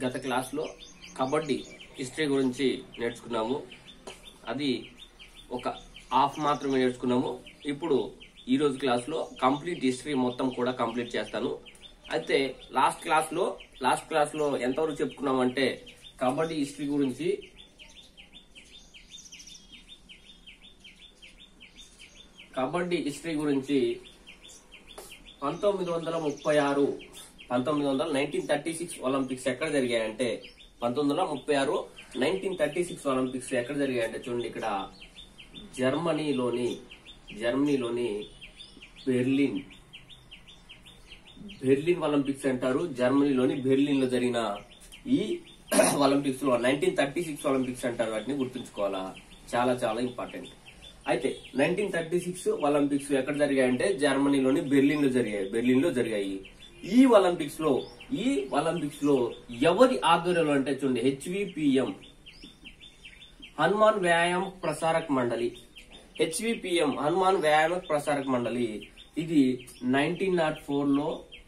గత క్లాస్ లో కబడ్డీ హిస్టరీ గురించి నేర్చుకున్నాము. అది ఒక హాఫ్ మాత్రమే నేర్చుకున్నాము. ఇప్పుడు ఈ రోజు క్లాస్ లో కంప్లీట్ హిస్టరీ మొత్తం కూడా కంప్లీట్ చేస్తాను. అయితే లాస్ట్ క్లాస్ లో ఎంతవరకు చెప్పుకున్నామంటే కబడ్డీ హిస్టరీ గురించి కబడ్డీ హిస్టరీ గురించి 1936 ఒలింపిక్స్ ఎక్కడ జరిగాయంటే 1936 ఒలింపిక్స్ ఎక్కడ జరిగాయంటే చూడండి, ఇక్కడ జర్మనీలోని బెర్లిన్ ఒలింపిక్స్ అంటారు. జర్మనీలోని బెర్లిన్ లో జరిగిన ఈ ఒలింపిక్స్ లో 1936 ఒలింపిక్స్ అంటారు. వాటిని గుర్తుంచుకోవాలా, చాలా చాలా ఇంపార్టెంట్. అయితే 1936 ఒలింపిక్స్ ఎక్కడ జరిగాయంటే జర్మనీలోని బెర్లిన్ లో జరిగాయి. ఈ ఒలింపిక్స్ లో ఎవరి ఆధ్వర్యంలో అంటే చూడండి, HVPM హనుమాన్ వ్యాయామ ప్రసారక మండలి, HVPM హనుమాన్ వ్యాయామ ప్రసారక మండలి ఇది 1904 లో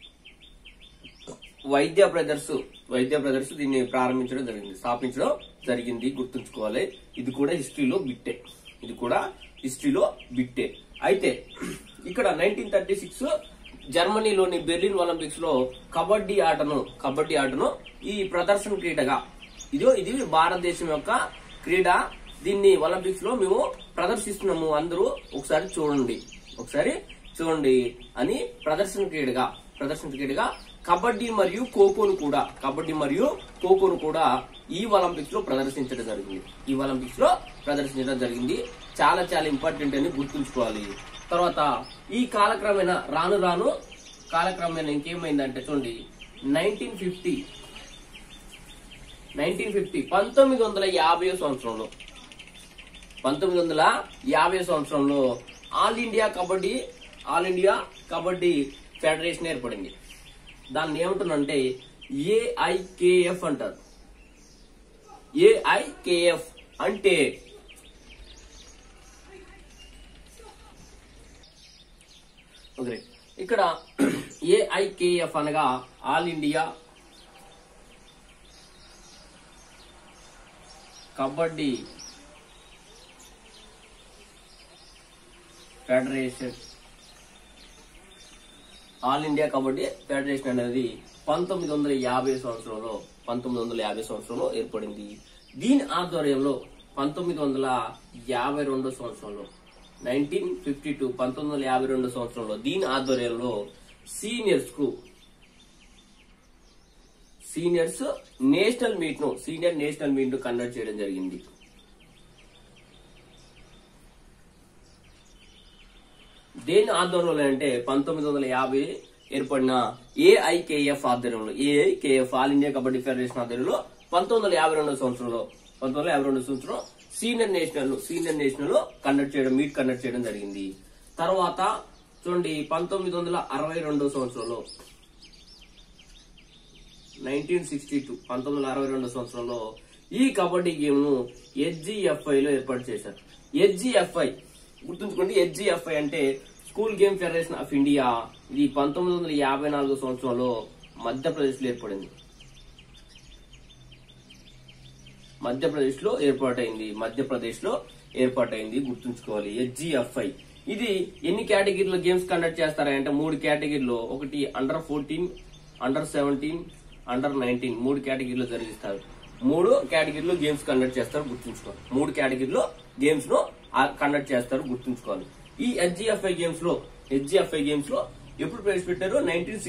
వైద్య బ్రదర్స్ దీన్ని స్థాపించడం జరిగింది. గుర్తుంచుకోవాలి. ఇది కూడా హిస్టరీలో బిట్టే. అయితే ఇక్కడ 1936 జర్మనీలోని బెర్లిన్ ఒలింపిక్స్ లో కబడ్డీ ఆటను ఈ ప్రదర్శన క్రీడగా ఇది భారతదేశం యొక్క క్రీడ. దీన్ని ఒలింపిక్స్ లో మేము ప్రదర్శిస్తున్నాము. అందరూ ఒకసారి చూడండి అని ప్రదర్శన క్రీడగా కబడ్డీ మరియు ఖోఖోను కూడా ఈ ఒలింపిక్స్ లో ప్రదర్శించడం జరిగింది. చాలా చాలా ఇంపార్టెంట్ అని గుర్తుంచుకోవాలి. తర్వాత ఈ కాలక్రమేణా రాను ఇంకేమైందంటే చూడండి, 1950 1950 సంవత్సరంలో ఆల్ ఇండియా కబడ్డీ ఫెడరేషన్ ఏర్పడింది. దాన్ని ఏమంటున్నంటే AIKF అంటారు. AIKF అంటే ఇక్కడ AIKF అనగా all India kabaddi federation. All India kabaddi federation అనేది 1950 సంవత్సరంలో ఏర్పడింది. దీని ఆధ్వర్యంలో 1952 సంవత్సరంలో 1952 సంవత్సరంలో దీని ఆధ్వర్యంలో సీనియర్స్ నేషనల్ మీట్ ను కండక్ట్ చేయడం జరిగింది. దేని ఆధ్వర్యంలో అంటే 1950 ఏర్పడిన AIKF ఆధ్వర్యంలో ఆల్ ఇండియా కబడ్డీ ఫెడరేషన్ ఆధ్వర్యంలో 1952 సంవత్సరంలో సీనియర్ నేషనల్ కండక్ట్ చేయడం జరిగింది. తర్వాత చూడండి, 1962 సంవత్సరంలో 1962 సంవత్సరంలో ఈ కబడ్డీ గేమ్ ను HGFI లో ఏర్పాటు చేశారు. HGFI గుర్తుంచుకోండి. HGFI అంటే school game federation of India. ఇది 1954 సంవత్సరంలో మధ్యప్రదేశ్ లో ఏర్పాటైంది. గుర్తుంచుకోవాలి. HGFI ఇది ఎన్ని కేటగిరీలో గేమ్స్ కండక్ట్ చేస్తారంటే 3 కేటగిరీలో. ఒకటి under-14, under-17, under-19 3 కేటగిరీలో జరిగిస్తారు. 3 కేటగిరీలో గేమ్స్ కండక్ట్ చేస్తారు. గుర్తుంచుకోవాలి. 3 కేటగిరీలో గేమ్స్ ను కండక్ట్ చేస్తారు. గుర్తుంచుకోవాలి. ఈ HGFI గేమ్స్ లో ఎప్పుడు ప్రవేశపెట్టారు?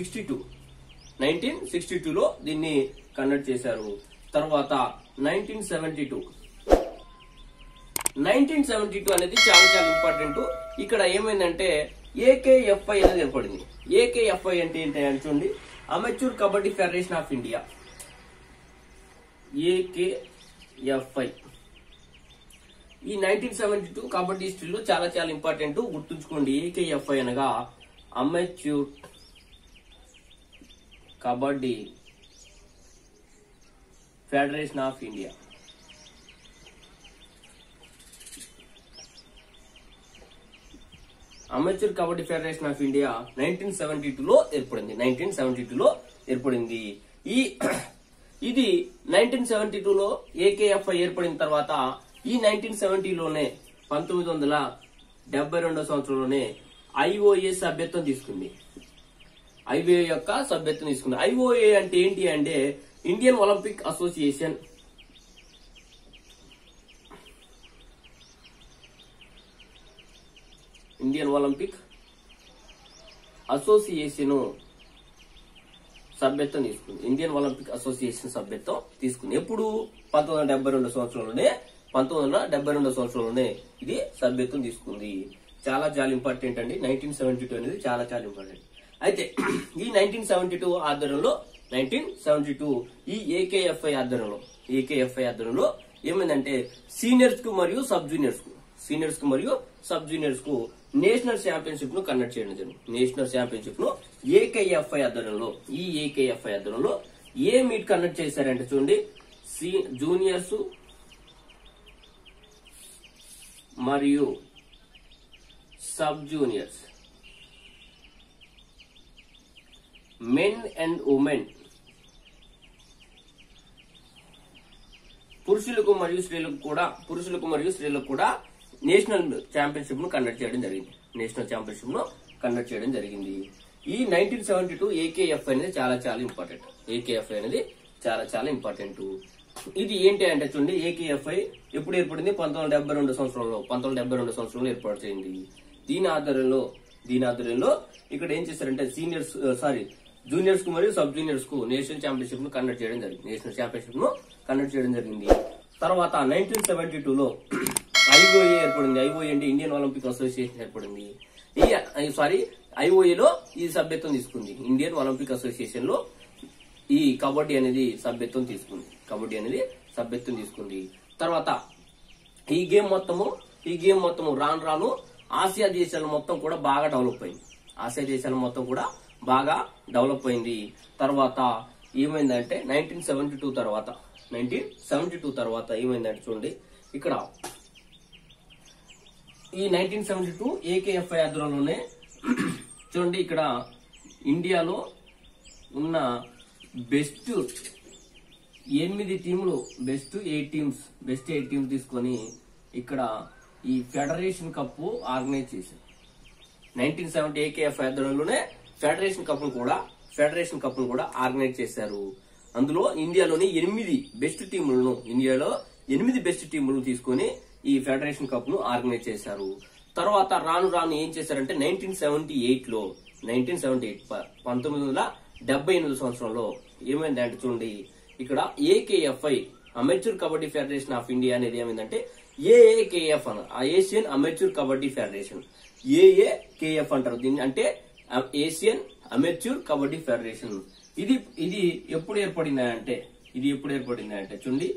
1962 లో దీన్ని కండక్ట్ చేశారు. తర్వాత 1972 అనేది చాలా చాలా ఇంపార్టెంట్. ఇక్కడ ఏమైందంటే AKFI అనేది ఏర్పడింది. AKFI అంటే ఏంటి అని చూడండి, amateur kabaddi federation of India. AKFI ఈ 1972 కబడ్డీ హిస్టరీలో చాలా చాలా ఇంపార్టెంట్. గుర్తుంచుకోండి. AKFI అనగా amateur kabaddi federation of India. Amateur kabaddi federation of India 1972 లో ఏర్పడింది. ఈ ఇది 1972లో ఏకేఎఫ్ఐ ఏర్పడిన తర్వాత ఈ 1970లోనే 1972 సంవత్సరంలోనే ఐఓఏ సభ్యత్వం తీసుకుంది. ఐఓఏ యొక్క సభ్యత్వం తీసుకుంది. ఐఓఏ అంటే ఏంటి అంటే Indian Olympic association. Indian Olympic association సభ్యత్వం తీసుకుంది. ఇండియన్ ఒలింపిక్ అసోసియేషన్ సభ్యత్వం తీసుకుంది. ఎప్పుడు 1972 సంవత్సరంలోనే ఇది సభ్యత్వం తీసుకుంది. చాలా ఇంపార్టెంట్ అండి. 1972 అనేది చాలా ఇంపార్టెంట్. అయితే ఈ 1972 ఆధ్వర్యంలో ఈ ఏకేఎఫ్ఐ ఆధ్వర్యంలో ఏమైందంటే సీనియర్స్ కు మరియు సబ్ జూనియర్స్ కు నేషనల్ ఛాంపియన్షిప్ ను కండక్ట్ చేయడం జరిగింది. నేషనల్ ఛాంపియన్షిప్ ను ఏకేఎఫ్ఐ ఆధ్వర్యంలో ఏ మీట్ కండక్ట్ చేశారంటే చూడండి, జూనియర్స్ మరియు sub juniors, men and women, పురుషులకు మరియు స్త్రీలకు కూడా నేషనల్ ఛాంపియన్షిప్ ను కండక్ట్ చేయడం జరిగింది. ఈ 1972 ఏకేఎఫ్ఐ అనేది చాలా ఇంపార్టెంట్. ఇది ఏంటి అంటే చూడండి, ఏకేఎఫ్ఐ ఎప్పుడు ఏర్పడింది? 1972 సంవత్సరంలో ఏర్పడింది. దీని ఆధ్వర్యంలో ఇక్కడ ఏం చేశారంటే జూనియర్స్ కు మరియు సబ్ జూనియర్స్ కు నేషనల్ ఛాంపియన్షిప్ ను కండక్ట్ చేయడం జరిగింది. తర్వాత 1972లో ఐఓఏ ఏర్పడింది. ఐఓఏ అంటే ఇండియన్ ఒలింపిక్ అసోసియేషన్ ఏర్పడింది. ఐఓఏలో ఈ సభ్యత్వం తీసుకుంది. ఇండియన్ ఒలింపిక్ అసోసియేషన్ లో ఈ కబడ్డీ అనేది సభ్యత్వం తీసుకుంది. తర్వాత ఈ గేమ్ మొత్తము రాను ఆసియా దేశాలు మొత్తం కూడా బాగా డెవలప్ అయింది. తర్వాత ఏమైందంటే 1972 తర్వాత ఏమైందంటే చూడండి, ఇక్కడ ఈ 1972 ఏకేఎఫ్ఐ ఆధ్వర్యంలోనే చూడండి, ఇక్కడ ఇండియాలో ఉన్న బెస్ట్ 8 టీములు, బెస్ట్ 8 టీమ్స్ తీసుకొని ఇక్కడ ఈ ఫెడరేషన్ కప్ ఆర్గనైజ్ చేశారు. 1970 ఏకేఎఫ్ ఆధ్వర్యంలోనే ఫెడరేషన్ కప్ కూడా ఆర్గనైజ్ చేశారు. అందులో ఇండియాలోని 8 బెస్ట్ టీములను తీసుకొని ఈ ఫెడరేషన్ కప్ ను ఆర్గనైజ్ చేశారు. తర్వాత రాను ఏం చేశారంటే 1978 సంవత్సరంలో ఏమైందంటే చూడండి, ఇక్కడ A K F I amateur kabaddi federation of India అనేది ఏమైందంటే A A K F Asian amateur kabaddi federation, A A K F అంటారు దీన్ని, అంటే ఏషియన్ అమెచ్యూర్ కబడ్డీ ఫెడరేషన్. ఇది ఎప్పుడు ఏర్పడిందంటే చూడండి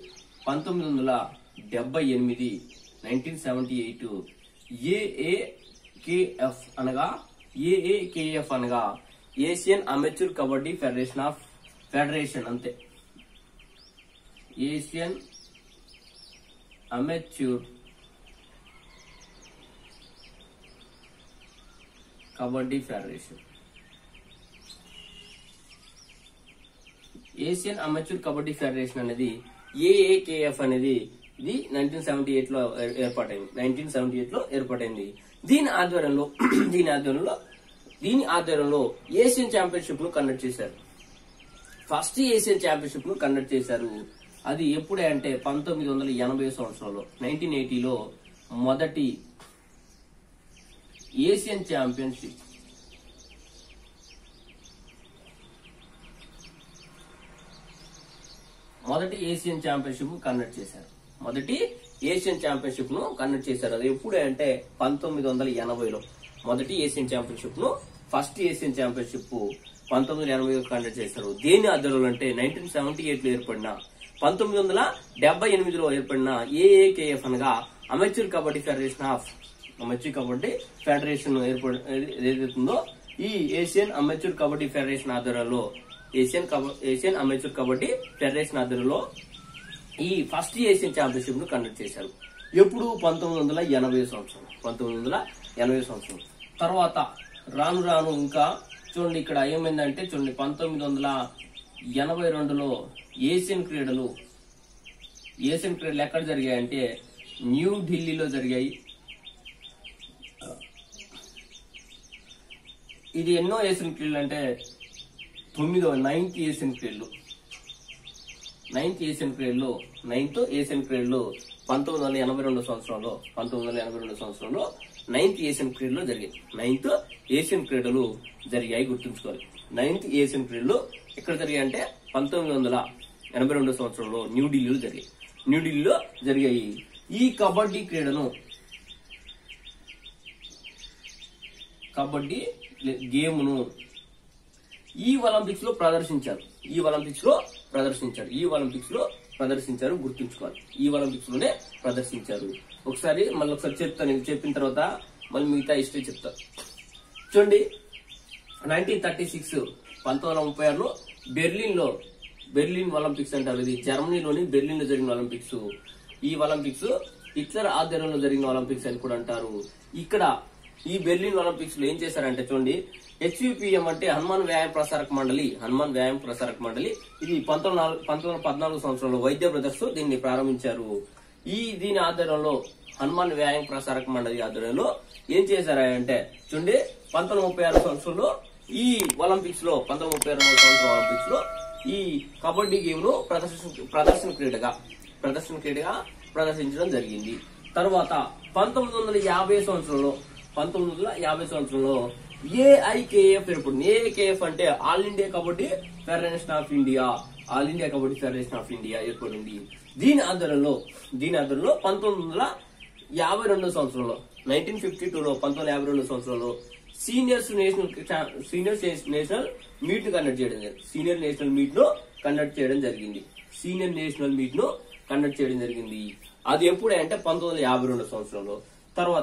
1978 ఏఏకేఎఫ్ అనగా ఏషియన్ అమెచ్యూర్ కబడ్డీ ఫెడరేషన్ అంతే. Asian amateur kabaddi federation, Asian amateur kabaddi federation అనేది ఏఏకేఎఫ్ అనేది ఇది 1978లో ఏర్పాటైంది. దీని ఆధ్వర్యంలో ఏషియన్ ఛాంపియన్షిప్ ను కండక్ట్ చేశారు. ఫస్ట్ ఏషియన్ ఛాంపియన్షిప్ ను కండక్ట్ చేశారు. అది ఎప్పుడే అంటే 1980 సంవత్సరంలో 1980లో మొదటి ఏషియన్ ఛాంపియన్షిప్ కండక్ట్ చేశారు. అది ఎప్పుడే అంటే 1980లో మొదటి ఏషియన్ ఛాంపియన్షిప్ ను ఫస్ట్ ఏషియన్ ఛాంపియన్షిప్ 1980లో కండక్ట్ చేశారు. దేని ఆధ్వర్యంలో అంటే 1978లో ఏర్పడిన ఏఏకేఎఫ్ అనగా అమెచ్యూర్ కబడ్డీ ఫెడరేషన్ ఏదైతుందో ఈ ఏషియన్ అమెచ్యూర్ కబడ్డీ ఫెడరేషన్ ఆధ్వర్యంలో ఈ ఫస్ట్ ఏషియన్ ఛాంపియన్షిప్ ను కండక్ట్ చేశారు. ఎప్పుడు 1980 సంవత్సరం. తర్వాత రాను ఇంకా చూడండి, ఇక్కడ ఏమైందంటే చూడండి 1980 1982లో ఏషియన్ క్రీడలు ఎక్కడ జరిగాయంటే న్యూఢిల్లీలో జరిగాయి. ఇది ఎన్నో ఏషియన్ క్రీడలు అంటే 9th ఏషియన్ క్రీడలు. 9th ఏషియన్ క్రీడలు 1982 సంవత్సరంలో 9th ఏషియన్ క్రీడలు జరిగాయి. 9th ఏషియన్ క్రీడలు జరిగాయి, గుర్తుంచుకోవాలి. 9th ఏషియన్ క్రీడలు ఎక్కడ జరిగాయి అంటే 1982 సంవత్సరంలో న్యూఢిల్లీలో జరిగాయి. ఈ కబడ్డీ గేమ్ను ఈ ఒలింపిక్స్ లో ప్రదర్శించారు, గుర్తుంచుకోవాలి. ఈ ఒలింపిక్స్ లోనే ప్రదర్శించారు. ఒకసారి చెప్తాను. చెప్పిన తర్వాత మళ్ళీ మిగతా హిస్టరీ చెప్తాను. చూడండి, 1936 1936లో బెర్లిన్ ఒలింపిక్స్ అంటారు. ఇది జర్మనీలోని బెర్లిన్ లో జరిగిన ఒలింపిక్స్. ఈ ఒలింపిక్స్ హిట్లర్ ఆధ్వర్యంలో జరిగిన ఒలింపిక్స్ అని కూడా అంటారు. ఇక్కడ ఈ బెర్లిన్ ఒలింపిక్స్ లో ఏం చేశారంటే చూడండి, HVPM అంటే హనుమాన్ వ్యాయామ ప్రసారక మండలి. ఇది 1914 సంవత్సరంలో వైద్య బ్రదర్స్ దీన్ని ప్రారంభించారు. దీని ఆధ్వర్యంలో హనుమాన్ వ్యాయామ ప్రసారక మండలి ఆధ్వర్యంలో ఏం చేశారంటే చూడండి, 1936 సంవత్సరంలో ఈ ఒలింపిక్స్ లో ఈ కబడ్డీ గేమ్ ను ప్రదర్శన క్రీడగా ప్రదర్శించడం జరిగింది. తర్వాత 1950 సంవత్సరంలో AIKF ఏర్పడింది. AIKF అంటే all India kabaddi federation of India ఏర్పడింది. దీని ఆధ్వర్యంలో 1952 సంవత్సరంలో 1952 సంవత్సరంలో సీనియర్స్ నేషనల్ మీట్ కండక్ట్ చేయడం జరిగింది. అది ఎప్పుడంటే 1952 సంవత్సరంలో. తర్వాత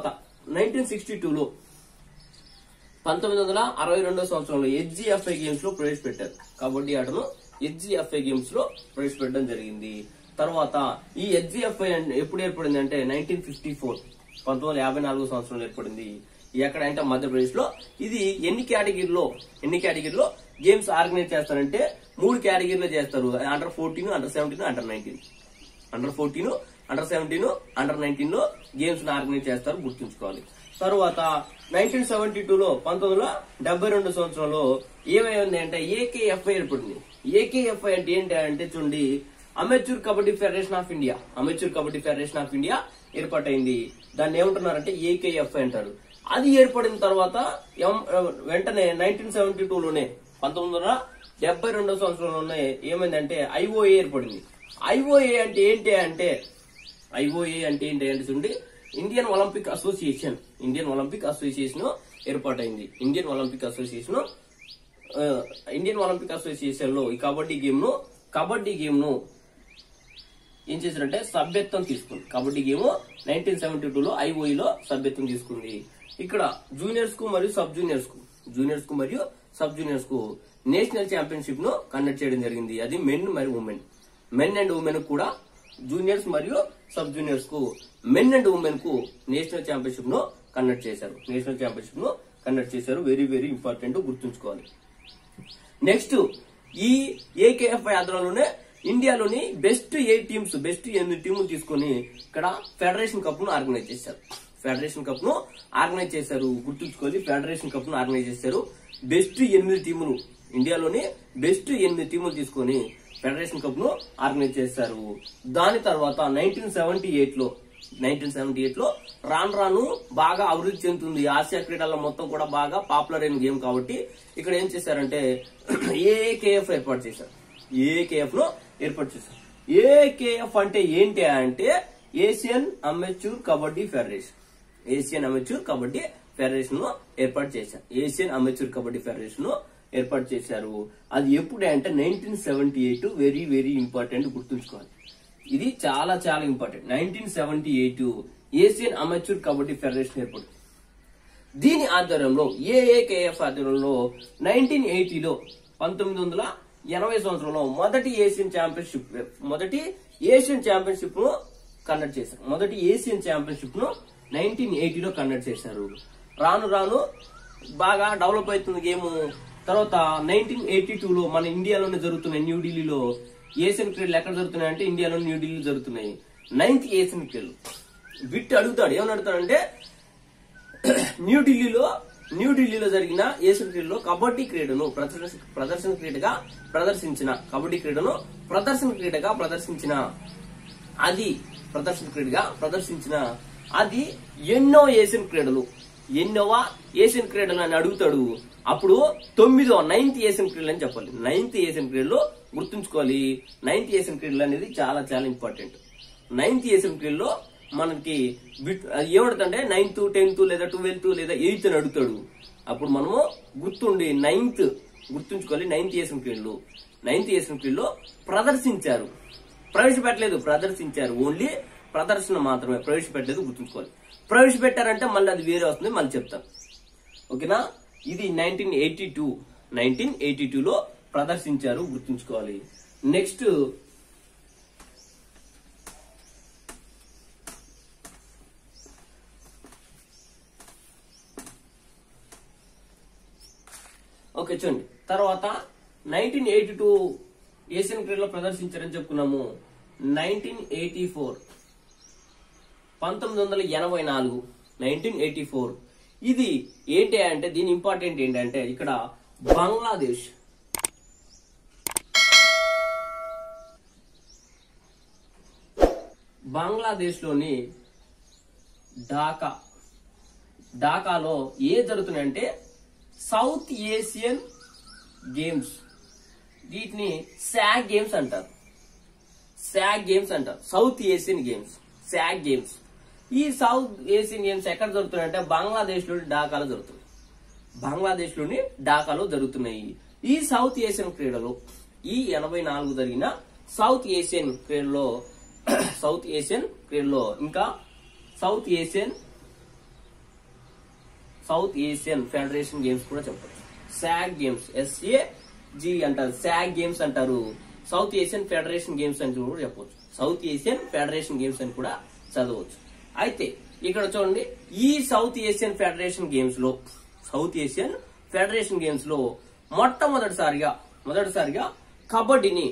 1962 సంవత్సరంలో HGFI గేమ్స్ లో ప్రవేశపెట్టారు. కబడ్డీ ఆటను HGFI గేమ్స్ లో ప్రవేశపెట్టడం జరిగింది. తర్వాత ఈ HGFI ఎప్పుడు ఏర్పడింది అంటే 1954 సంవత్సరంలో ఏర్పడింది. ఎక్కడ అంటే మధ్యప్రదేశ్ లో. ఇది ఎన్ని కేటగిరీలో గేమ్స్ ఆర్గనైజ్ చేస్తారంటే 3 కేటగిరీలో చేస్తారు. Under 14, under 17, under 19. Under 14, under 17, under 19 లో గేమ్స్ ఆర్గనైజ్ చేస్తారు, గుర్తుంచుకోవాలి. తర్వాత 1972 సంవత్సరంలో ఏమైంది అంటే AKFI ఏర్పడింది. AKFI అంటే ఏంటి అంటే చూడండి, amateur kabaddi federation of India ఏర్పాటైంది. దాన్ని ఏమంటున్నారంటే AKFI అంటారు. అది ఏర్పడిన తర్వాత వెంటనే 1972లోనే 1972 సంవత్సరంలోనే ఏమైందంటే IOA ఏర్పడింది. IOA అంటే ఏంటి అంటే చూడండి, ఇండియన్ ఒలింపిక్ అసోసియేషన్ ఏర్పాటైంది. ఇండియన్ ఒలింపిక్ అసోసియేషన్ లో ఈ కబడ్డీ గేమ్ ను ఏం చేశారంటే సభ్యత్వం తీసుకుంది. కబడ్డీ గేమ్ 1972లో IOA లో సభ్యత్వం తీసుకుంది. ఇక్కడ జూనియర్స్ కు మరియు సబ్ జూనియర్స్ కు నేషనల్ ఛాంపియన్షిప్ ను కండక్ట్ చేయడం జరిగింది. అది మెన్ అండ్ ఉమెన్ కూడా జూనియర్స్ మరియు సబ్ జూనియర్స్ కు మెన్ అండ్ ఉమెన్ కు నేషనల్ ఛాంపియన్షిప్ ను కండక్ట్ చేశారు. వెరీ వెరీ ఇంపార్టెంట్, గుర్తుంచుకోవాలి. నెక్స్ట్, ఈ AKFI ఆధ్వర్యంలోనే ఇండియాలోని బెస్ట్ 8 టీములు తీసుకొని ఇక్కడ ఫెడరేషన్ కప్ ను ఆర్గనైజ్ చేశారు. గుర్తుంచుకోవాలి, ఫెడరేషన్ కప్ ను ఆర్గనైజ్ చేశారు. బెస్ట్ 8 టీములు, ఇండియాలోని బెస్ట్ 8 టీములు తీసుకొని ఫెడరేషన్ కప్ ను ఆర్గనైజ్ చేశారు. దాని తర్వాత 1978లో రాను బాగా అభివృద్ధి చెందుతుంది. ఆసియా క్రీడల్లో మొత్తం కూడా బాగా పాపులర్ అయిన గేమ్ కాబట్టి ఇక్కడ ఏం చేశారంటే AKF ఏర్పాటు చేశారు. AKF అంటే ఏంటి అంటే ఏషియన్ అమెచ్యూర్ కబడ్డీ ఫెడరేషన్ ను ఏర్పాటు చేశారు. అది ఎప్పుడే అంటే 1978. వెరీ వెరీ ఇంపార్టెంట్, గుర్తుంచుకోవాలి. ఇది చాలా చాలా important. 1978 Asian amateur kabaddi federation ఏర్పడింది. దీని ఆధ్వర్యంలో AKF ఆధ్వర్యంలో 1980 సంవత్సరంలో మొదటి ఏషియన్ ఛాంపియన్షిప్ ను కండక్ట్ చేశారు. 1980లో కండక్ట్ చేశారు. రాను బాగా డెవలప్ అవుతుంది గేమ్. తర్వాత 1982లో మన ఇండియాలోనే జరుగుతున్నాయి, న్యూఢిల్లీలో ఏషియన్ క్రీడలు ఎక్కడ జరుగుతున్నాయి అంటే ఇండియాలో న్యూఢిల్లీలో జరుగుతున్నాయి. 9th ఏషియన్ క్రీడలు. బిట్ అడుగుతాడు, ఏమని అడుగుతాడంటే న్యూఢిల్లీలో జరిగిన ఏషియన్ క్రీడలో కబడ్డీ క్రీడను ప్రదర్శన క్రీడగా ప్రదర్శించిన అది ఎన్నో ఏషియన్ క్రీడలు అని అడుగుతాడు. అప్పుడు 9th ఏషియన్ క్రీడలు అని చెప్పాలి. 9th ఏషియన్ క్రీడలు గుర్తుంచుకోవాలి. 9th ఏషియన్ క్రీడలు అనేది చాలా చాలా ఇంపార్టెంట్. 9th ఏషియన్ క్రీడలో మనకి ఏమడుతుంటే 9th 10th లేదా 12th లేదా 8th అని అడుగుతాడు. అప్పుడు మనము గుర్తుండి 9th గుర్తుంచుకోవాలి. 9th ఏషియన్ క్రీడలు 9th ఏషియన్ క్రీడలో ప్రదర్శించారు, ప్రవేశపెట్టలేదు, ప్రదర్శించారు. ఓన్లీ ప్రదర్శన మాత్రమే, ప్రవేశపెట్టలేదు, గుర్తుంచుకోవాలి. ప్రవేశపెట్టారంటే మళ్ళీ అది వేరే వస్తుంది, మళ్ళీ చెప్తాను. ఓకేనా? ఇది 1982లో ప్రదర్శించారు, గుర్తుంచుకోవాలి. నెక్స్ట్ ఓకే చూడండి. తర్వాత 1982 ఏషియన్ క్రీడలో ప్రదర్శించారని చెప్పుకున్నాము. 1984 1984 ఇది ఏంటి అంటే దీని ఇంపార్టెంట్ ఏంటంటే ఇక్కడ బంగ్లాదేశ్ లోని ఢాకాలో ఏ జరుగుతున్నాయంటే సౌత్ ఏషియన్ గేమ్స్. వీటిని శాగ్ గేమ్స్ అంటారు. South Asian games, SAG games. ఈ సౌత్ ఏషియన్ గేమ్స్ ఎక్కడ జరుగుతున్నాయంటే బంగ్లాదేశ్ లోని ఢాకాలో జరుగుతున్నాయి. ఈ సౌత్ ఏషియన్ క్రీడలు, ఈ 84 జరిగిన సౌత్ ఏషియన్ క్రీడలో ఇంకా సౌత్ ఏషియన్ ఫెడరేషన్ గేమ్స్ కూడా చెప్పచ్చు. శాగ్ గేమ్స్, SAG అంటారు, శాగ్ గేమ్స్ అంటారు. సౌత్ ఏషియన్ ఫెడరేషన్ గేమ్స్ అని కూడా చెప్పవచ్చు. సౌత్ ఏషియన్ ఫెడరేషన్ గేమ్స్ అని కూడా చదవచ్చు. అయితే ఇక్కడ చూడండి, ఈ సౌత్ ఏషియన్ ఫెడరేషన్ గేమ్స్ లో మొదటిసారిగా కబడ్డీని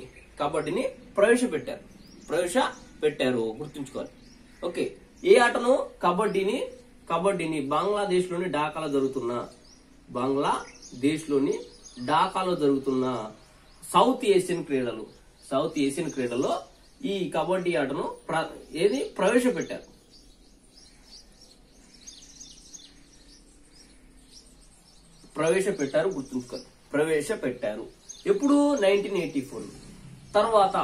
ప్రవేశపెట్టారు, గుర్తుంచుకోవాలి. ఓకే, ఏ ఆటను? కబడ్డీని బంగ్లాదేశ్ లోని ఢాకాలో జరుగుతున్న సౌత్ ఏషియన్ క్రీడలో ఈ కబడ్డీ ఆటను ప్రవేశపెట్టారు. గుర్తుంచుకోవాలి. ప్రవేశపెట్టారు ఎప్పుడు? 1984. తర్వాత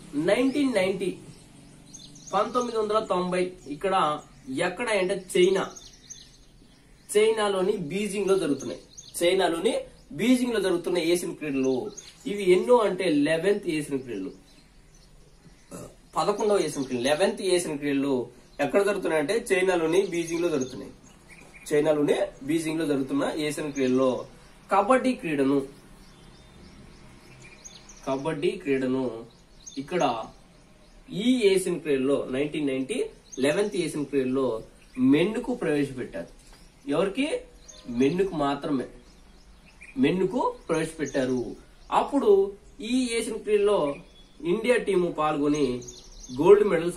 1990 ఇక్కడ ఎక్కడ అంటే చైనాలోని బీజింగ్ లో జరుగుతున్నాయి. ఏషియన్ క్రీడలు. ఇవి ఎన్నో అంటే 11th ఏషియన్ క్రీడలు, 11వ ఏషియన్ క్రీడలు. 11th ఏషియన్ క్రీడలు ఎక్కడ జరుగుతున్నాయంటే చైనాలోని బీజింగ్ లో జరుగుతున్న ఏషియన్ క్రీడల్లో కబడ్డీ క్రీడను ఇక్కడ ఈ ఏషియన్ క్రీడలో 1990 11th ఏషియన్ క్రీడలో మెన్నుకు ప్రవేశపెట్టారు. ఎవరికి? మెన్నుకు ప్రవేశపెట్టారు. అప్పుడు ఈ ఏషియన్ క్రీడలో ఇండియా టీము పాల్గొని గోల్డ్ మెడల్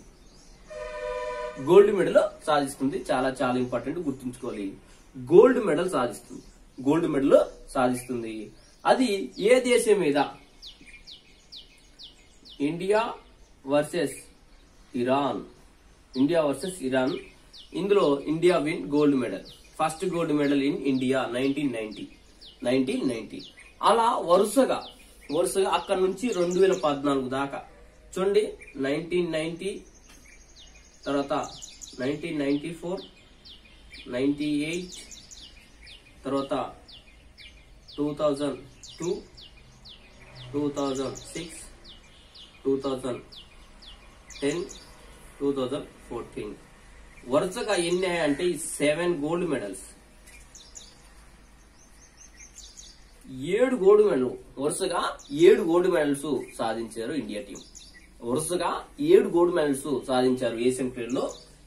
సాధిస్తుంది. చాలా చాలా ఇంపార్టెంట్, గుర్తుంచుకోవాలి. గోల్డ్ మెడల్ సాధిస్తుంది. అది ఏ దేశం మీద? India versus Iran. ఇందులో India win gold medal. First gold medal in India 1990. అలా వరుసగా అక్కడ నుంచి 2014 దాకా చూడండి. 1990 తర్వాత 1994, 98 తర్వాత 2002, 2006, 2010, 2014 వరుసగా ఎన్ని అంటే 7 గోల్డ్ మెడల్స్, 7 గోల్డ్ మెడల్. వరుసగా 7 గోల్డ్ మెడల్స్ సాధించారు ఇండియా టీం. వరుసగా 7 గోల్డ్ మెడల్స్ సాధించారు ఏషియన్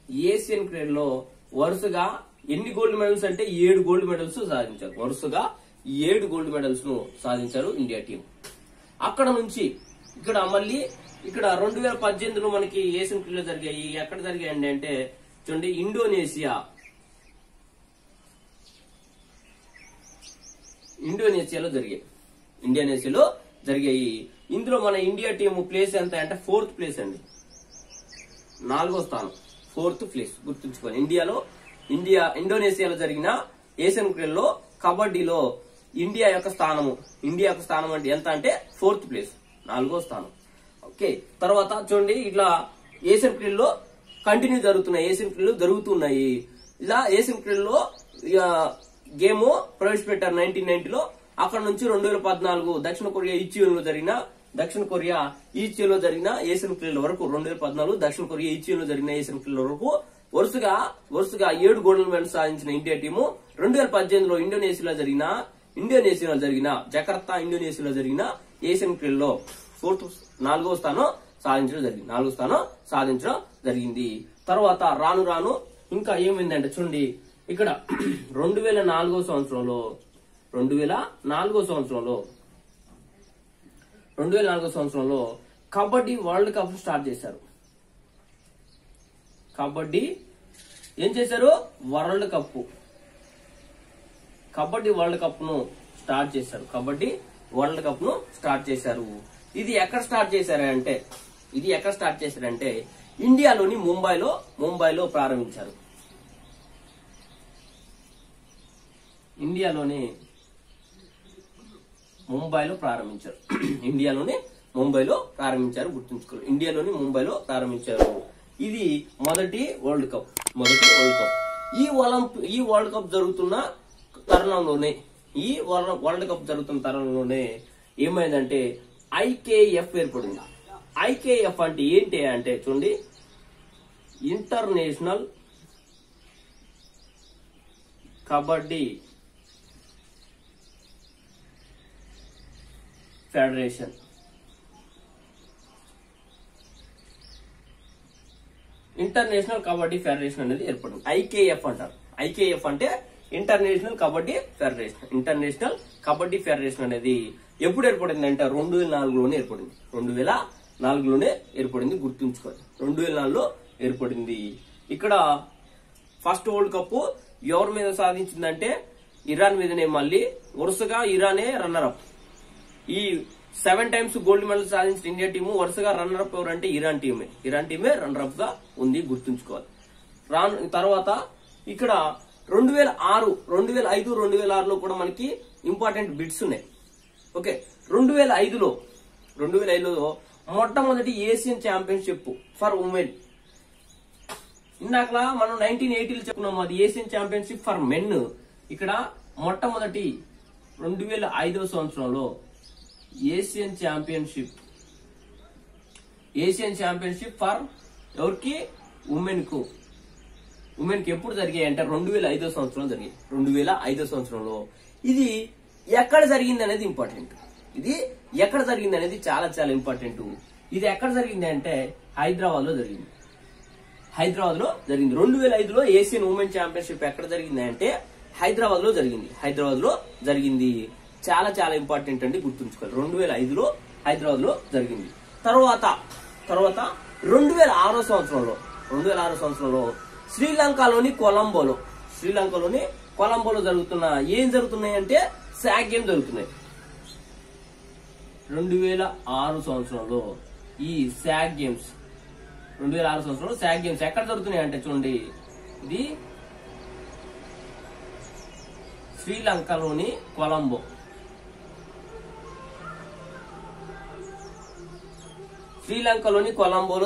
క్రీడలో. వరుసగా ఎన్ని గోల్డ్ మెడల్స్ అంటే 7 గోల్డ్ మెడల్స్ సాధించారు. వరుసగా 7 గోల్డ్ మెడల్స్ ను సాధించారు ఇండియా టీం. అక్కడ నుంచి ఇక్కడ మళ్ళీ ఇక్కడ 2018లో మనకి ఏషియన్ క్రీడలు జరిగాయి. ఎక్కడ జరిగాయండి అంటే చూడండి, ఇండోనేషియాలో జరిగాయి. ఇందులో మన ఇండియా టీం ప్లేస్ ఎంత అంటే 4th ప్లేస్ అండి, 4వ స్థానం, 4th ప్లేస్ గుర్తుంచుకోండి. ఇండోనేషియాలో జరిగిన ఏషియన్ క్రీడల్లో కబడ్డీలో ఇండియా యొక్క స్థానం అంటే ఎంత అంటే 4th ప్లేస్, 4వ స్థానం. ఓకే, తర్వాత చూడండి ఇట్లా ఏషియన్ క్రీడల్లో కంటిన్యూ జరుగుతున్నాయి. ఇలా ఏషియన్ క్రీడల్లో గేమ్ ప్రవేశపెట్టారు 1990లో. అక్కడ నుంచి 2014 దక్షిణ కొరియా ఈచియోలో జరిగిన ఏషియన్ క్రీడల వరకు 2014 దక్షిణ కొరియా ఈచియోలో జరిగిన ఏషియన్ క్రీడల వరకు వరుసగా 7 గోల్డ్ మెడల్స్ సాధించిన ఇండియా టీము 2018లో ఇండోనేషియాలో జరిగిన జకర్తా జరిగిన ఏషియన్ క్రీడల్లో 4వ స్థానం సాధించడం జరిగింది. తర్వాత రాను ఇంకా ఏమైందంటే చూడండి, ఇక్కడ 2004 సంవత్సరంలో కబడ్డీ వరల్డ్ కప్ స్టార్ట్ చేశారు. కబడ్డీ వరల్డ్ కప్ ను స్టార్ట్ చేశారు. ఇది ఎక్కడ స్టార్ట్ చేశారంటే ఇండియాలోని ముంబైలో ప్రారంభించారు. ఇండియాలోని ముంబైలో ప్రారంభించారు గుర్తుంచుకోవాలి. ఇండియాలోని ముంబైలో ప్రారంభించారు. ఇది మొదటి వరల్డ్ కప్. ఈ వరల్డ్ కప్ జరుగుతున్న తరుణంలోనే ఏమైందంటే ఐకేఎఫ్ ఏర్పడింది. ఐకేఎఫ్ అంటే ఏంటి అంటే చూడండి, international kabaddi federation. International kabaddi federation అనేది ఏర్పడింది. ఐకేఎఫ్ అంటారు. ఐకేఎఫ్ అంటే ఇంటర్నేషనల్ కబడ్డీ ఫెడరేషన్ అనేది ఎప్పుడు ఏర్పడింది అంటే 2004లోనే ఏర్పడింది గుర్తుంచుకోండి. 2004లో ఏర్పడింది. ఇక్కడ ఫస్ట్ వరల్డ్ కప్ ఎవరి మీద సాధించిందంటే ఇరాన్ మీదనే. మళ్ళీ వరుసగా ఇరానే రన్నర్ అప్. ఈ 7 times గోల్డ్ మెడల్ సాధించిన ఇండియా టీము వరుసగా రన్నర్ అప్ ఎవరంటే ఇరాన్ టీమే రన్నర్ అప్ గా ఉంది గుర్తుంచుకోవాలి. తర్వాత ఇక్కడ 2006, 2005, 2006లో కూడా మనకి ఇంపార్టెంట్ బిట్స్ ఉన్నాయి. ఓకే, 2005లో మొట్టమొదటి ఏషియన్ ఛాంపియన్షిప్ ఫర్ ఉమెన్. ఇందాకలా మనం 1980లో చెప్పుకున్నాం, అది ఏషియన్ ఛాంపియన్షిప్ ఫర్ మెన్. ఇక్కడ మొట్టమొదటి 2005వ సంవత్సరంలో ఏషియన్ ఛాంపియన్షిప్ ఫర్ ఎవరికి? ఉమెన్ కి ఎప్పుడు జరిగాయి అంటే 2005వ సంవత్సరంలో జరిగాయి. 2005వ సంవత్సరంలో ఇది ఎక్కడ జరిగింది అనేది ఇంపార్టెంట్. చాలా చాలా ఇంపార్టెంట్. ఇది ఎక్కడ జరిగింది అంటే హైదరాబాద్ లో జరిగింది. 2005లో ఏషియన్ ఉమెన్ ఛాంపియన్షిప్ ఎక్కడ జరిగింది అంటే హైదరాబాద్ లో జరిగింది. చాలా చాలా ఇంపార్టెంట్ అండి, గుర్తుంచుకోవాలి. 2005లో హైదరాబాద్ లో జరిగింది. తర్వాత 2006 సంవత్సరంలో శ్రీలంకలోని కొలంబోలో జరుగుతున్నాయి అంటే శాగ్ గేమ్ జరుగుతున్నాయి. 2006 సంవత్సరంలో ఈ శాగ్ గేమ్స్ 2006 సంవత్సరంలో శాగ్ గేమ్స్ ఎక్కడ జరుగుతున్నాయి అంటే చూడండి, ఇది శ్రీలంకలోని కొలంబోలో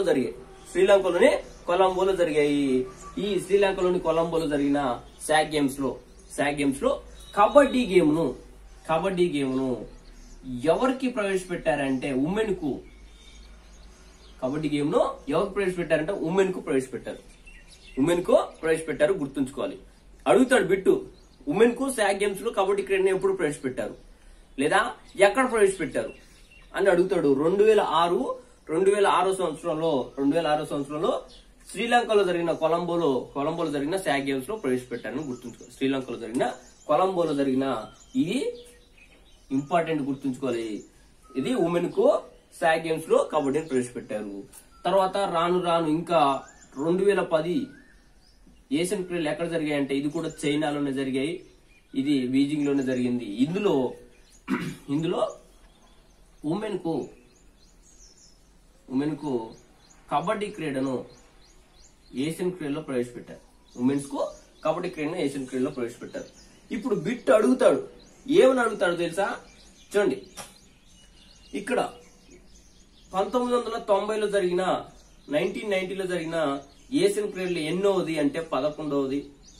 జరిగాయి. ఈ శ్రీలంకలోని కొలంబోలో జరిగిన శాగ్ గేమ్స్ లో కబడ్డీ గేమ్ ను ఎవరికి ప్రవేశపెట్టారంటే ఉమెన్ కు. కబడ్డీ గేమ్ ను ఎవరికి ప్రవేశపెట్టారంటే ఉమెన్ కు ప్రవేశపెట్టారు గుర్తుంచుకోవాలి. అడుగుతాడు బిట్టు, ఉమెన్ కు శాగ్ గేమ్స్ లో కబడ్డీ క్రీడను ఎప్పుడు ప్రవేశపెట్టారు లేదా ఎక్కడ ప్రవేశపెట్టారు అని అడుగుతాడు. 2006 సంవత్సరంలో శ్రీలంకలో జరిగిన కొలంబోలో జరిగిన శాగ్ గేమ్స్ లో ప్రవేశపెట్టారని గుర్తుంచుకోవాలి. శ్రీలంకలో జరిగిన కొలంబోలో జరిగిన ఇది ఇంపార్టెంట్ గుర్తుంచుకోవాలి. ఇది ఉమెన్ కు సాగ్ గేమ్స్ లో కబడ్డీని ప్రవేశపెట్టారు. తర్వాత రాను రాను ఇంకా 2010 ఏషియన్ క్రీడలు ఎక్కడ జరిగాయంటే ఇది కూడా చైనాలోనే జరిగాయి. ఇది బీజింగ్ లోనే జరిగింది. ఇందులో ఉమెన్ కు కబడ్డీ క్రీడను ఏషియన్ క్రీడలో ప్రవేశపెట్టారు. ఉమెన్స్ కు కబడ్డీ క్రీడను ఏషియన్ క్రీడలో ప్రవేశపెట్టారు. ఇప్పుడు బిట్ అడుగుతాడు, ఏమని అడుగుతాడు తెలుసా? చూడండి, ఇక్కడ 1990లో జరిగిన 1990లో జరిగిన ఏషియన్ క్రీడలు ఎన్నోది అంటే 11వది,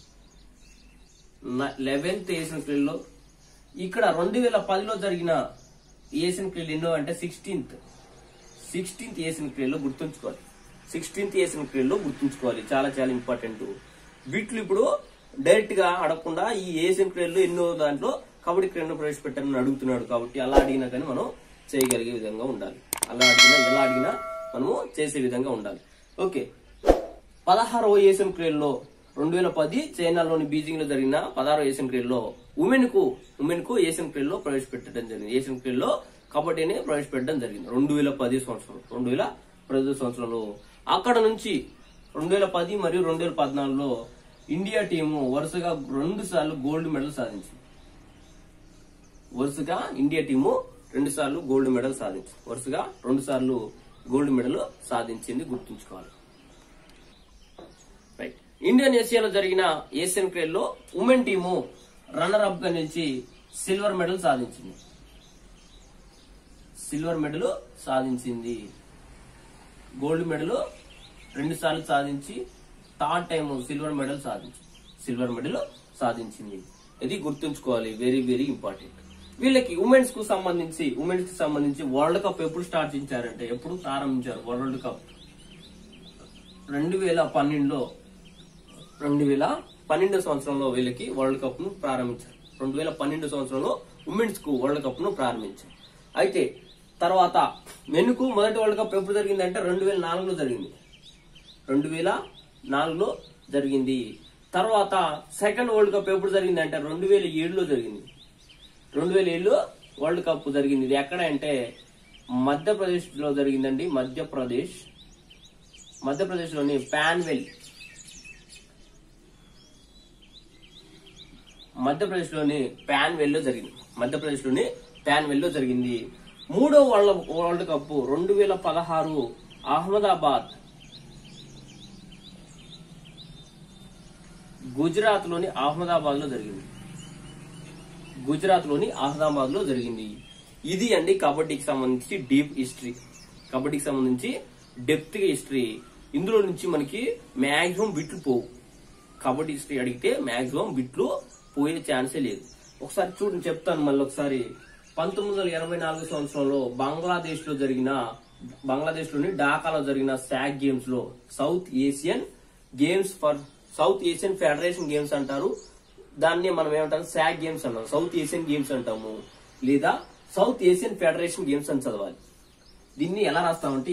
11th ఏషియన్ క్రీడలో. ఇక్కడ 2010లో జరిగిన ఏషియన్ క్రీడలు ఎన్నో అంటే 16th ఏషియన్ క్రీడలో గుర్తుంచుకోవాలి. 16th ఏషియన్ క్రీడలో గుర్తుంచుకోవాలి. చాలా చాలా ఇంపార్టెంట్. వీటిలో ఇప్పుడు డైరెక్ట్ గా అడగకుండా ఈ ఏషియన్ క్రీడలు ఎన్నో దాంట్లో కబడ్డీ క్రీడను ప్రవేశపెట్టారని అడుగుతున్నాడు కాబట్టి అలా అడిగినా కానీ మనం చేయగలిగే విధంగా ఉండాలి. ఎలా అడిగినా మనము చేసే విధంగా ఉండాలి. ఓకే, 16వ ఏషియన్ క్రీడలో 2010 చైనాలోని బీజింగ్ లో జరిగిన 16వ ఏషియన్ క్రీడలో ఉమెన్ కు ఏషియన్ క్రీడలో ప్రవేశపెట్టడం జరిగింది. ఏషియన్ క్రీడలో కబడ్డీని ప్రవేశపెట్టడం జరిగింది 2010 సంవత్సరంలో. అక్కడ నుంచి 2010 మరియు 2014లో ఇండియా టీము వరుసగా 2 సార్లు గోల్డ్ మెడల్ సాధించింది. ఇండియా టీము 2 సార్లు గోల్డ్ మెడల్ సాధించింది గుర్తుంచుకోవాలి. రైట్. ఇండోనేషియాలో జరిగిన ఏషియన్ క్రీడల్లో ఉమెన్ టీము రన్నర్ అప్ గా నిలిచి సిల్వర్ మెడల్ సాధించింది. గోల్డ్ మెడల్ 2 సార్లు సాధించి థర్డ్ టైం సిల్వర్ మెడల్ సాధించింది. ఇది గుర్తుంచుకోవాలి. Very very important. వీళ్ళకి ఉమెన్స్ కి సంబంధించి వరల్డ్ కప్ ఎప్పుడు స్టార్ట్ చేశారంటే ఎప్పుడు ప్రారంభించారు? వరల్డ్ కప్ 2012 సంవత్సరంలో వీళ్ళకి వరల్డ్ కప్ ను ప్రారంభించారు. 2012 సంవత్సరంలో ఉమెన్స్ కు వరల్డ్ కప్ ను ప్రారంభించారు. అయితే తర్వాత మెన్ కు మొదటి వరల్డ్ కప్ ఎప్పుడు జరిగిందంటే 2004లో జరిగింది. తర్వాత సెకండ్ వరల్డ్ కప్ ఎప్పుడు జరిగిందంటే 2007లో జరిగింది. 2007లో వరల్డ్ కప్ జరిగింది. ఇది ఎక్కడ అంటే మధ్యప్రదేశ్ లో జరిగిందండి. మధ్యప్రదేశ్ లోని పాన్వెల్ లో జరిగింది. మూడో వరల్డ్ కప్ 2016 గుజరాత్ లోని అహ్మదాబాద్ లో జరిగింది. ఇది అండి కబడ్డీకి సంబంధించి డెప్త్ హిస్టరీ. ఇందులో నుంచి మనకి మాక్సిమం బిట్లు పోవు. కబడ్డీ హిస్టరీ అడిగితే మాక్సిమం బిట్లు పోయే ఛాన్సే లేదు. ఒకసారి చూడండి, చెప్తాను మళ్ళీ ఒకసారి. 1984 సంవత్సరంలో బంగ్లాదేశ్ లోని ఢాకాలో జరిగిన సాగ్ గేమ్స్ లో సౌత్ ఏషియన్ ఫెడరేషన్ గేమ్స్ అంటారు. దాన్ని మనం ఏమంటాం? సాగ్ గేమ్స్ అంటాం. సౌత్ ఏషియన్ గేమ్స్ అంటాము, లేదా సౌత్ ఏషియన్ ఫెడరేషన్ గేమ్స్ అని చదవాలి. దీన్ని ఎలా రాస్తామంటే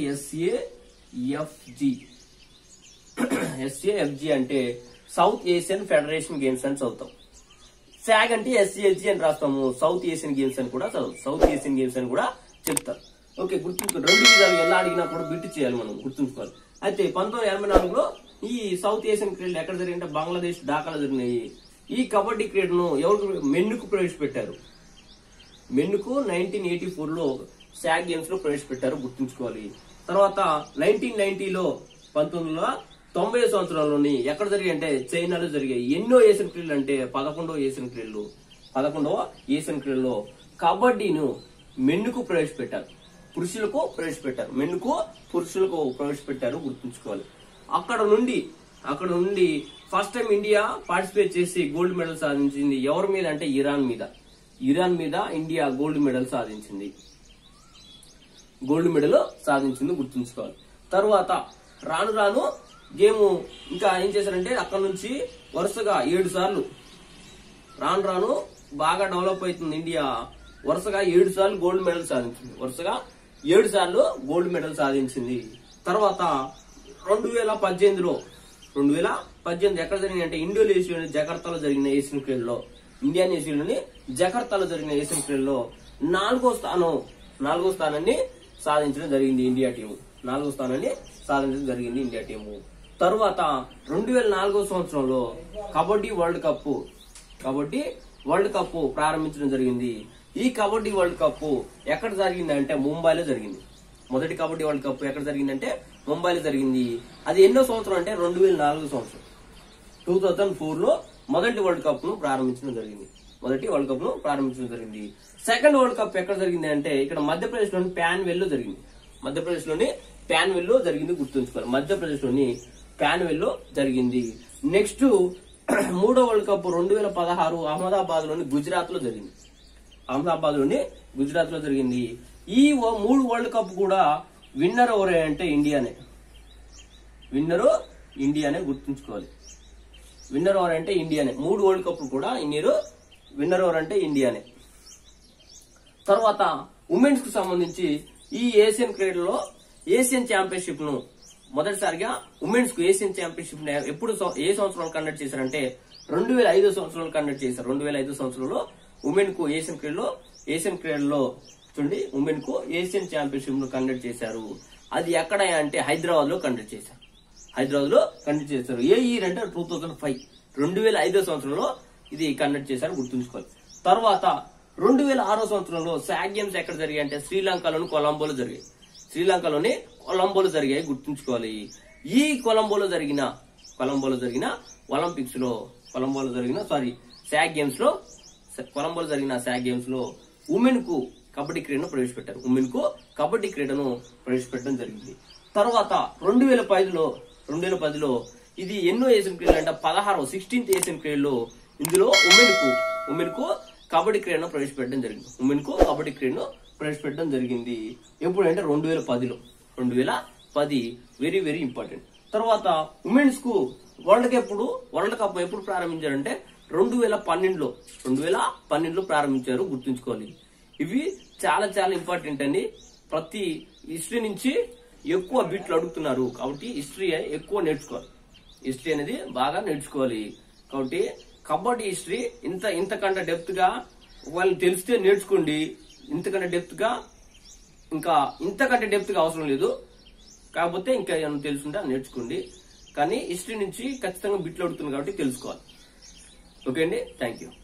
SAFG అంటే సౌత్ ఏషియన్ ఫెడరేషన్ గేమ్స్ అని చదువుతాం. సాగ్ అంటే SAG అని రాస్తాము. సౌత్ ఏషియన్ గేమ్స్ అని కూడా చెప్తారు. ఓకే, గుర్తుంచుకోండి. 2 విధాలు ఎలా అడిగినా కూడా బిట్ చేయాలి, మనం గుర్తుంచుకోవాలి. అయితే 1984లో ఈ సౌత్ ఏషియన్ క్రీడలు ఎక్కడ జరిగిందంటే బంగ్లాదేశ్ ఢాకాలో జరిగినాయి. ఈ కబడ్డీ క్రీడను మెన్నుకు ప్రవేశపెట్టారు. 1984లో సాగ్ గేమ్స్ లో ప్రవేశపెట్టారు, గుర్తుంచుకోవాలి. తర్వాత 1990 సంవత్సరంలోని ఎక్కడ జరిగాయంటే చైనాలో జరిగాయి. ఎన్నో ఏషియన్ క్రీడలు అంటే 11వ ఏషియన్ క్రీడలో కబడ్డీను మెన్నుకు ప్రవేశపెట్టారు, పురుషులకు ప్రవేశపెట్టారు, గుర్తుంచుకోవాలి. అక్కడ నుండి ఫస్ట్ టైం ఇండియా పార్టిసిపేట్ చేసి గోల్డ్ మెడల్ సాధించింది. ఎవరి మీద అంటే ఇరాన్ మీద ఇండియా గోల్డ్ మెడల్ సాధించింది, గుర్తుంచుకోవాలి. తర్వాత రాను గేమ్ ఇంకా ఏం చేశారంటే అక్కడ నుంచి వరుసగా 7 సార్లు రాను బాగా డెవలప్ అవుతుంది ఇండియా. వరుసగా 7 సార్లు గోల్డ్ మెడల్ సాధించింది. తర్వాత 2018 ఎక్కడ జరిగింది అంటే ఇండోనేషియా జకార్తాలో జరిగిన ఏషియన్ క్రీడలో ఇండోనేషియాలోని జకర్తాలో జరిగిన ఏషియన్ క్రీడల్లో నాలుగో స్థానాన్ని సాధించడం జరిగింది ఇండియా టీము. తరువాత 2004 సంవత్సరంలో కబడ్డీ వరల్డ్ కప్ ప్రారంభించడం జరిగింది. ఈ కబడ్డీ వరల్డ్ కప్ ఎక్కడ జరిగిందంటే ముంబైలో జరిగింది. మొదటి కబడ్డీ వరల్డ్ కప్ ఎక్కడ జరిగిందంటే ముంబైలో జరిగింది. అది ఎన్నో సంవత్సరం అంటే 2004 సంవత్సరం. 2004 లో మొదటి వరల్డ్ కప్ ను ప్రారంభించడం జరిగింది. సెకండ్ వరల్డ్ కప్ ఎక్కడ జరిగింది అంటే ఇక్కడ మధ్యప్రదేశ్ లోని ప్యాన్వెల్ లో జరిగింది. గుర్తుంచుకోవాలి, మధ్యప్రదేశ్ లోని ప్యాన్వెల్ లో జరిగింది. నెక్స్ట్ మూడో వరల్డ్ కప్ 2016 అహ్మదాబాద్ లోని గుజరాత్ లో జరిగింది. ఈ 3 వరల్డ్ కప్ కూడా విన్నర్ ఎవరు అంటే ఇండియానే. గుర్తుంచుకోవాలి, విన్నర్ ఎవరు అంటే ఇండియానే. 3 వరల్డ్ కప్ కూడా విన్నర్ ఎవరు అంటే ఇండియానే. తర్వాత ఉమెన్స్ కు సంబంధించి ఈ ఏషియన్ క్రీడల్లో ఏషియన్ ఛాంపియన్షిప్ ను మొదటిసారిగా ఉమెన్స్ కు ఏషియన్ ఛాంపియన్షిప్ ఎప్పుడు ఏ సంవత్సరంలో కండక్ట్ చేశారంటే 2005 సంవత్సరంలో కండక్ట్ చేశారు. 2005 సంవత్సరంలో ఉమెన్ కు ఏషియన్ క్రీడల్లో చూడండి ఉమెన్ కు ఏషియన్ ఛాంపియన్షిప్ ను కండక్ట్ చేశారు. అది ఎక్కడ అంటే హైదరాబాద్ లో కండక్ట్ చేశారు. ఏ ఇయర్ అంటే 2005 సంవత్సరంలో ఇది కండక్ట్ చేశారు. గుర్తుంచుకోవాలి. తర్వాత 2006 సంవత్సరంలో సాగ్ గేమ్స్ ఎక్కడ జరిగాయి అంటే శ్రీలంకలోని కొలంబోలో జరిగాయి. గుర్తుంచుకోవాలి. ఈ కొలంబోలో జరిగిన ఒలింపిక్స్ లో సాగ్ గేమ్స్ లో ఉమెన్ కు కబడ్డీ క్రీడను ప్రవేశపెట్టడం జరిగింది. తర్వాత 2010లో ఇది ఎన్నో ఏషియన్ క్రీడలు అంటే 16th ఏషియన్ క్రీడలో ఇందులో ఉమెన్ కు కబడ్డీ క్రీడను ప్రవేశపెట్టడం జరిగింది. ఎప్పుడంటే 2010. Very very important. తర్వాత ఉమెన్స్ కు వరల్డ్ కప్ ఎప్పుడు ప్రారంభించారంటే 2012లో ప్రారంభించారు. గుర్తుంచుకోవాలి. ఇవి చాలా చాలా ఇంపార్టెంట్ అండి. ప్రతి హిస్టరీ నుంచి ఎక్కువ బిట్లు అడుగుతున్నారు కాబట్టి హిస్టరీ అనేది బాగా నేర్చుకోవాలి. కాబట్టి కబడ్డీ హిస్టరీ ఇంతకంటే డెప్త్ గా వాళ్ళు తెలిస్తే నేర్చుకోండి. ఇంతకంటే డెప్త్ గా అవసరం లేదు. కాకపోతే ఇంకా ఏమైనా తెలుసుంటే నేర్చుకోండి. కానీ హిస్టరీ నుంచి ఖచ్చితంగా బిట్లు అడుగుతుంది కాబట్టి తెలుసుకోవాలి. ఓకే అండి, థ్యాంక్ యూ.